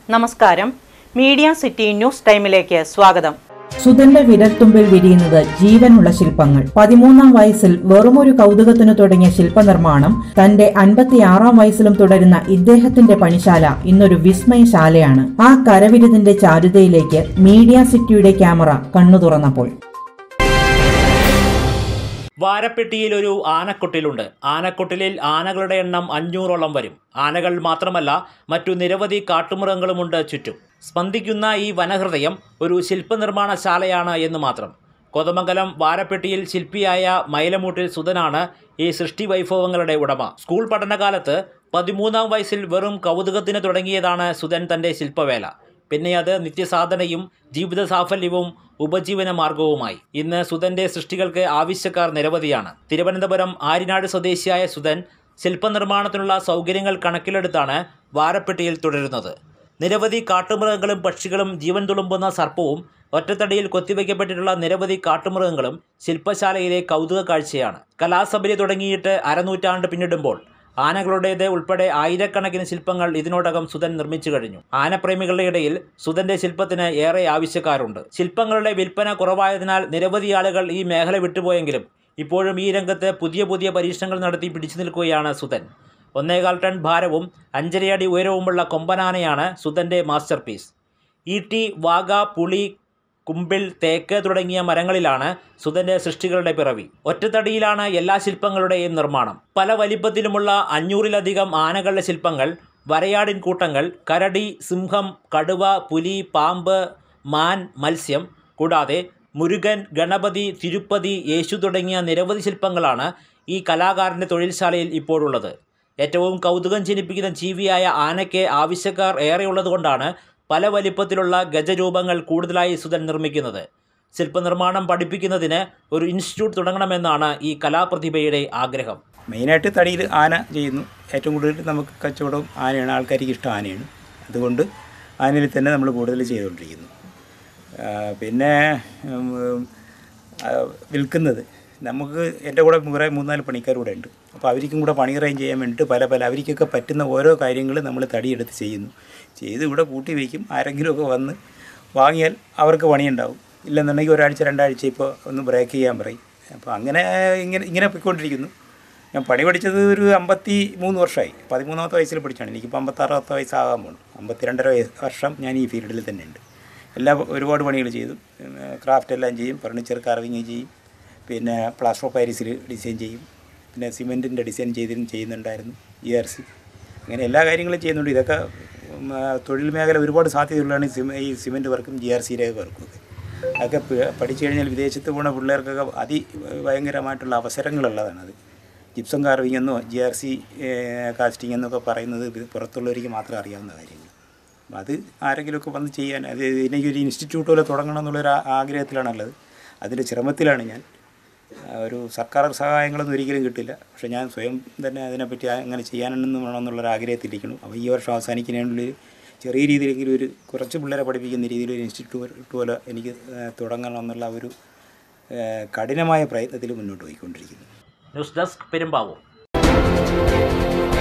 നമസ്കാരം. Media city news ടൈമിലേക്ക് സ്വാഗതം. സുധന്റെ വിരൽത്തുമ്പിൽ വിരിയുന്നത് ജീവനുള്ള ശില്പങ്ങൾ. 13-ാം വയസ്സിൽ വെറുമൊരു കൗതുകത്തിനു തുടങ്ങിയ ശില്പനിർമ്മാണം തന്റെ 56-ാം വയസ്സിലും തുടരുന്ന ഇദ്ദേഹത്തിന്റെ പണിശാല ഇന്നൊരു വിസ്മയശാലയാണ്. ആ കരവിരുതിന്റെ ചാരുതയിലേക്ക് മീഡിയ സിറ്റിയുടെ ക്യാമറ കണ്ണു തുറന്നപ്പോൾ വാരപ്പെട്ടിയിൽ ഒരു ആനക്കൊട്ടിലുണ്ട്. ആനക്കൊട്ടിലിൽ ആനകളുടെ എണ്ണം 500ഓളം വരും. ആനകൾ മാത്രമല്ല, മറ്റു നിരവധി കാട്ടുമൃഗങ്ങളുമുണ്ട് ചുറ്റും. സ്പന്ദിക്കുന്ന ഈ വനഹൃദയം ഒരു ശില്പനിർമ്മാണശാലയാണ് എന്ന് മാത്രം. കോതമംഗലം വാരപ്പെട്ടിയിൽ ശില്പിയായ മൈലമൂട്ടിൽ സുധനാണ് ഈ സൃഷ്ടി വൈഭവങ്ങളുടെ ഉടമ. സ്കൂൾ പഠനകാലത്ത് 13-ാം വയസ്സിൽ വെറും കൗതുകത്തിന് തുടങ്ങിയതാണ് സുധൻ തൻ്റെ ശില്പവേല. പിന്നെ അത് നിത്യസാധനയും ജീവിത സാഫല്യവും ഉപജീവന മാർഗവുമായി. ഇന്ന് സുധന്റെ സൃഷ്ടികൾക്ക് ആവശ്യക്കാർ നിരവധിയാണ്. തിരുവനന്തപുരം ആര്യനാട് സ്വദേശിയായ സുധൻ ശില്പനിർമ്മാണത്തിനുള്ള സൗകര്യങ്ങൾ കണക്കിലെടുത്താണ് വാരപ്പെട്ടിയിൽ തുടരുന്നത്. നിരവധി കാട്ടുമൃഗങ്ങളും പക്ഷികളും ജീവൻ തുളുമ്പുന്ന സർപ്പവും ഒറ്റത്തടിയിൽ കൊത്തിവയ്ക്കപ്പെട്ടിട്ടുള്ള നിരവധി കാട്ടുമൃഗങ്ങളും ശില്പശാലയിലെ കൗതുക കാഴ്ചയാണ്. കലാസബരി തുടങ്ങിയിട്ട് അരനൂറ്റാണ്ട് പിന്നിടുമ്പോൾ ആനകളുടേത് ഉൾപ്പെടെ ആയിരക്കണക്കിന് ശില്പങ്ങൾ ഇതിനോടകം സുധൻ നിർമ്മിച്ചു കഴിഞ്ഞു. ആനപ്രേമികളുടെ ഇടയിൽ സുധന്റെ ശില്പത്തിന് ഏറെ ആവശ്യക്കാരുണ്ട്. ശില്പങ്ങളുടെ വിൽപ്പന കുറവായതിനാൽ നിരവധി ആളുകൾ ഈ മേഖല വിട്ടുപോയെങ്കിലും ഇപ്പോഴും ഈ രംഗത്ത് പുതിയ പരീക്ഷണങ്ങൾ നടത്തി പിടിച്ചു നിൽക്കുകയാണ് സുധൻ. 1.25 ടൺ ഭാരവും 5.5 അടി ഉയരവുമുള്ള കൊമ്പനാനയാണ് സുധന്റെ മാസ്റ്റർ പീസ്. ഈട്ടി, വാഗ, പുളി, കുമ്പിൾ, തേക്ക് തുടങ്ങിയ മരങ്ങളിലാണ് സുധന്റെ സൃഷ്ടികളുടെ പിറവി. ഒറ്റത്തടിയിലാണ് എല്ലാ ശില്പങ്ങളുടെയും നിർമ്മാണം. പല വലിപ്പത്തിലുമുള്ള 500-ലധികം ആനകളുടെ ശില്പങ്ങൾ, വരയാടിൻ കൂട്ടങ്ങൾ, കരടി, സിംഹം, കടുവ, പുലി, പാമ്പ്, മാൻ, മത്സ്യം കൂടാതെ മുരുകൻ, ഗണപതി, തിരുപ്പതി, യേശു തുടങ്ങിയ നിരവധി ശില്പങ്ങളാണ് ഈ കലാകാരൻ്റെ തൊഴിൽശാലയിൽ ഇപ്പോഴുള്ളത്. ഏറ്റവും കൗതുകം ജനിപ്പിക്കുന്ന ജീവിയായ ആനയ്ക്ക് ആവശ്യക്കാർ ഏറെയുള്ളതുകൊണ്ടാണ് പല വലിപ്പത്തിലുള്ള ഗജരൂപങ്ങൾ കൂടുതലായി സുധൻ നിർമ്മിക്കുന്നത്. ശില്പനിർമ്മാണം പഠിപ്പിക്കുന്നതിന് ഒരു ഇൻസ്റ്റിറ്റ്യൂട്ട് തുടങ്ങണമെന്നാണ് ഈ കലാപ്രതിഭയുടെ ആഗ്രഹം. മെയിനായിട്ട് തടിയിൽ ആന ചെയ്യുന്നു. ഏറ്റവും കൂടുതൽ നമുക്ക് കച്ചവടം ആനയാണ്, ആൾക്കാർക്ക് ഇഷ്ടം ആനയാണ്. അതുകൊണ്ട് ആനയിൽ തന്നെ നമ്മൾ കൂടുതൽ ചെയ്തുകൊണ്ടിരിക്കുന്നു. പിന്നെ വിൽക്കുന്നത് നമുക്ക് എൻ്റെ കൂടെ 3-4 പണിക്കാർ കൂടെ ഉണ്ട്. അപ്പോൾ അവർക്കും കൂടെ പണി അറേഞ്ച് ചെയ്യാൻ വേണ്ടിയിട്ട് പല അവർക്കൊക്കെ പറ്റുന്ന ഓരോ കാര്യങ്ങൾ നമ്മൾ തടിയെടുത്ത് ചെയ്ത് ഇവിടെ കൂട്ടി വയ്ക്കും. ആരെങ്കിലുമൊക്കെ വന്ന് വാങ്ങിയാൽ അവർക്ക് പണിയുണ്ടാവും. ഇല്ലെന്നുണ്ടെങ്കിൽ ഒരാഴ്ച 2 ആഴ്ച ഇപ്പോൾ ഒന്ന് ബ്രേക്ക് ചെയ്യാൻ പറയും. അപ്പോൾ ഇങ്ങനെ പോയിക്കൊണ്ടിരിക്കുന്നു. ഞാൻ പണി പഠിച്ചത് ഒരു 53 വർഷമായി. 13-ാമത്തെ വയസ്സിൽ പഠിച്ചാണ്. എനിക്കിപ്പോൾ 56-ാമത്തെ വയസ്സാകാൻ പോകുന്നു. 52 വർഷം ഞാൻ ഈ ഫീൽഡിൽ തന്നെ ഉണ്ട്. ഒരുപാട് പണികൾ ചെയ്തു. ക്രാഫ്റ്റ് എല്ലാം ചെയ്യും, ഫർണിച്ചർ കാർവിങ് ചെയ്യും, പിന്നെ പ്ലാസ്റ്റർ ഓഫ് പാരീസിൽ ഡിസൈൻ ചെയ്യും, പിന്നെ സിമെൻറ്റിൻ്റെ ഡിസൈൻ ചെയ്യുന്നുണ്ടായിരുന്നു, GRC, അങ്ങനെ എല്ലാ കാര്യങ്ങളും ചെയ്യുന്നുണ്ട്. ഇതൊക്കെ തൊഴിൽ മേഖല ഒരുപാട് സാധ്യതയുള്ളതാണ് ഈ സിമെൻറ്റ് വർക്കും GRCയുടെ വർക്കും ഒക്കെ. അതൊക്കെ പഠിച്ചു കഴിഞ്ഞാൽ വിദേശത്ത് പോകുന്ന പിള്ളേർക്കൊക്കെ ഭയങ്കരമായിട്ടുള്ള അവസരങ്ങളുള്ളതാണ്. അത് ജിപ്സം കാർവിംഗ് എന്നോ GRC കാസ്റ്റിംഗ് എന്നൊക്കെ പറയുന്നത് പുറത്തുള്ളവർക്ക് മാത്രം അറിയാവുന്ന കാര്യങ്ങൾ. അത് ആരെങ്കിലുമൊക്കെ വന്ന് ചെയ്യാൻ, അത് എനിക്കൊരു ഇൻസ്റ്റിറ്റ്യൂട്ട് പോലെ തുടങ്ങണം എന്നുള്ളൊരു ആഗ്രഹത്തിലാണുള്ളത്. അതിൻ്റെ ശ്രമത്തിലാണ് ഞാൻ. ഒരു സർക്കാർ സഹായങ്ങളൊന്നും ഒരിക്കലും കിട്ടില്ല. പക്ഷേ ഞാൻ സ്വയം തന്നെ അതിനെപ്പറ്റി അങ്ങനെ ചെയ്യാനെന്ന് വേണമെന്നുള്ളൊരു ആഗ്രഹത്തിലിരിക്കണം. അപ്പോൾ ഈ വർഷം അവസാനിക്കുന്നതിനുള്ളിൽ ചെറിയ രീതിയിലെങ്കിലും കുറച്ച് പിള്ളേരെ പഠിപ്പിക്കുന്ന രീതിയിൽ ഒരു ഇൻസ്റ്റിറ്റ്യൂട്ട് പോലെ എനിക്ക് തുടങ്ങണം എന്നുള്ള ഒരു കഠിനമായ പ്രയത്നത്തിൽ മുന്നോട്ട് പോയിക്കൊണ്ടിരിക്കുന്നു. News desk Perumbavoor.